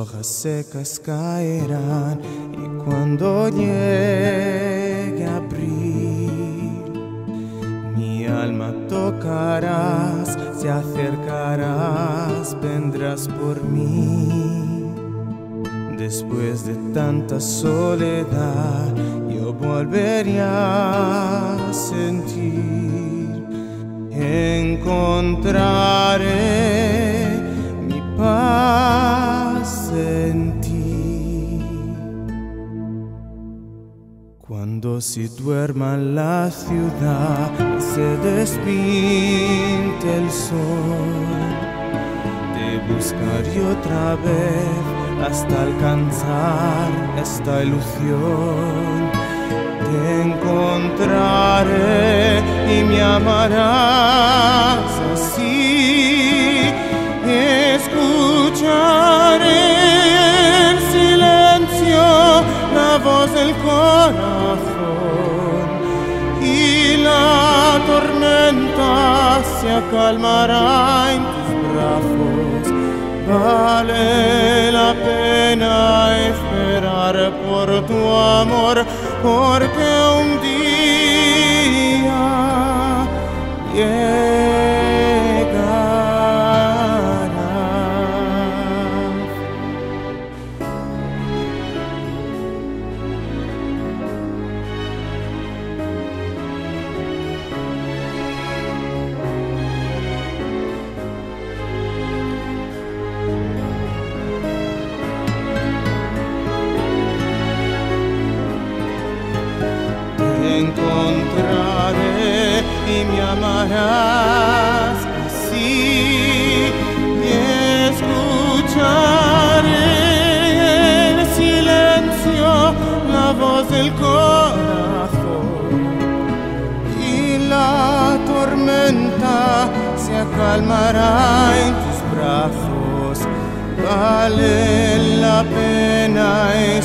hojas secas caerán y cuando llegue abril, mi alma tocarás, te acercarás, vendrás por mí. Después de tanta soledad, yo volvería a sentir, encontraré mi paz en ti. Cuando se duerma la ciudad, se despinte el sol, te buscaré otra vez hasta alcanzar esta ilusión. Te encontraré y me amarás así. Escucharé en silencio la voz del corazón y la tormenta se acalmará en tus brazos. Vale la pena esperar por tu amor, porque un día encontraré y me amarás así, y escucharé en silencio la voz del corazón y la tormenta se acalmará en tus brazos. Vale la pena